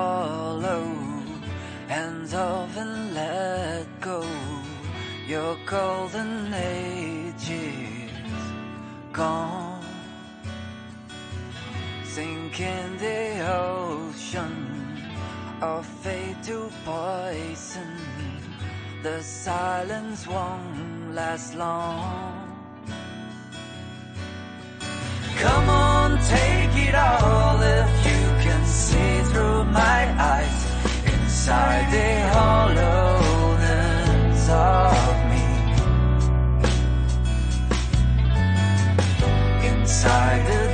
hollow. Hands off and let go. Your golden age is gone. Sink in the ocean of fate to poison. The silence won't last long. Come on, take it all if you can see through my eyes. Inside the hollowness of me. Inside the